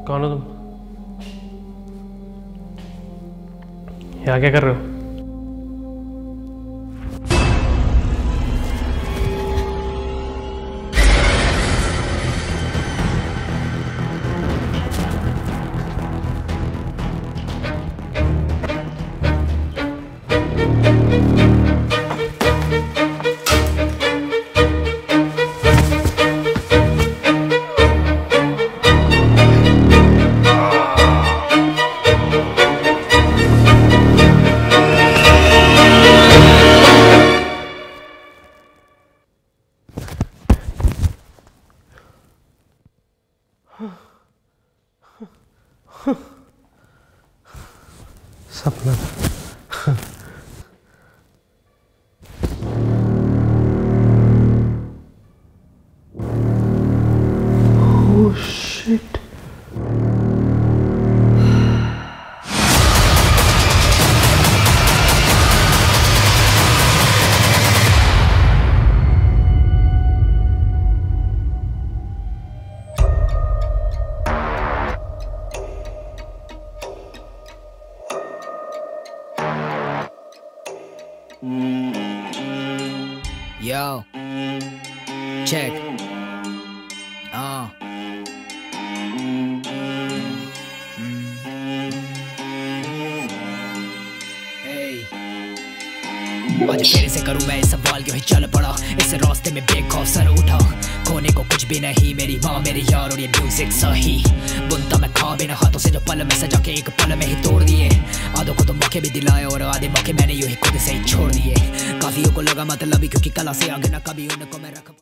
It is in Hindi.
कौन हो तुम? यहाँ क्या कर रहे हो? सपना था। Oh shit. Yo, check. Hey. आज फिर से करूँ मैं इस सवाल क्यों ही चल पड़ा इस रास्ते में बेखौफ सर उठा खोने को कुछ भी नहीं मेरी माँ मेरे यार और ये म्यूजिक सही बुनता मैं खा बिना हाथों से जो पल में सजा के एक पल में ही तोड़ दिए आधों को तो मौके भी दिलाए और आधे मौके मैंने यूं ही खुद से ही छोड़ दिए काफियों को लगा मतलब क्योंकि कला से आगे ना कभी उनको मैं रख